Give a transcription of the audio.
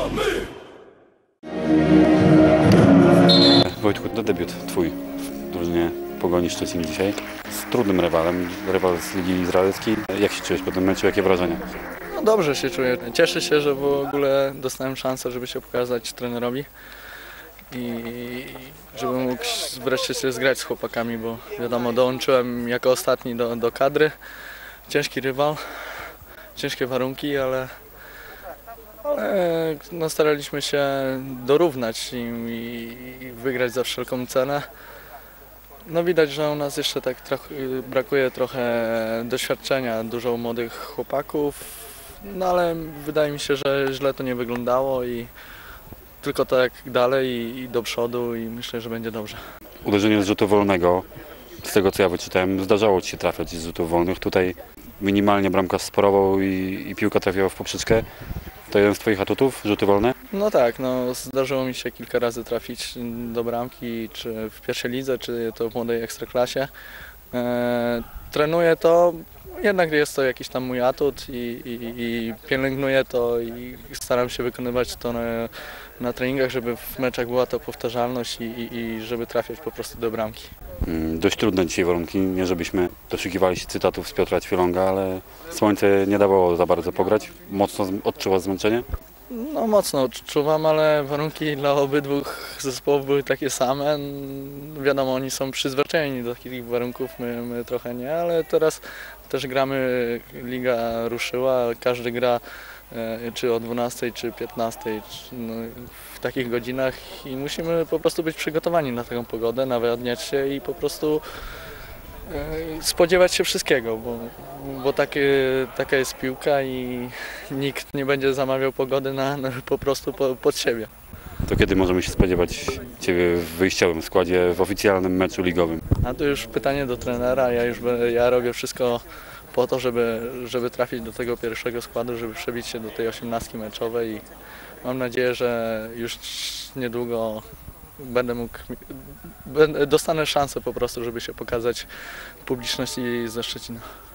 Wojtku, to debiut twój w drużynie Pogoni Szczecin dzisiaj. Z trudnym rywal z Ligi Izraelskiej. Jak się czujesz po tym meczu, jakie wrażenia? No dobrze się czuję. Cieszę się, że w ogóle dostałem szansę, żeby się pokazać trenerowi i żeby mógł wreszcie się zgrać z chłopakami, bo wiadomo, dołączyłem jako ostatni do kadry. Ciężki rywal, ciężkie warunki, ale no, staraliśmy się dorównać im i wygrać za wszelką cenę. No widać, że u nas jeszcze tak brakuje trochę doświadczenia, dużo młodych chłopaków, no ale wydaje mi się, że źle to nie wyglądało i tylko tak dalej i do przodu i myślę, że będzie dobrze. Uderzenie z rzutu wolnego, z tego co ja wyczytałem, zdarzało ci się trafiać z rzutów wolnych. Tutaj minimalnie bramkarz sporował i piłka trafiła w poprzeczkę. To jeden z twoich atutów, rzuty wolne? No tak, no zdarzyło mi się kilka razy trafić do bramki, czy w pierwszej lidze, czy to w młodej ekstraklasie. Trenuję to, jednak jest to jakiś tam mój atut i pielęgnuję to i staram się wykonywać to na treningach, żeby w meczach była to powtarzalność i żeby trafiać po prostu do bramki. Dość trudne dzisiaj warunki, nie żebyśmy doszukiwali się cytatów z Piotra Ćwielonga, ale słońce nie dawało za bardzo pograć. Mocno odczuwasz zmęczenie? No mocno odczuwam, ale warunki dla obydwu zespołów były takie same. Wiadomo, oni są przyzwyczajeni do takich warunków, my trochę nie, ale teraz też gramy, liga ruszyła, każdy gra czy o 12 czy 15 no, w takich godzinach i musimy po prostu być przygotowani na taką pogodę, nawadniać się i po prostu spodziewać się wszystkiego, bo taka jest piłka i nikt nie będzie zamawiał pogody po prostu pod siebie. To kiedy możemy się spodziewać Ciebie w wyjściowym składzie w oficjalnym meczu ligowym? A to już pytanie do trenera, ja robię wszystko po to, żeby trafić do tego pierwszego składu, żeby przebić się do tej 18 meczowej i mam nadzieję, że już niedługo dostanę szansę po prostu, żeby się pokazać publiczności ze Szczecina.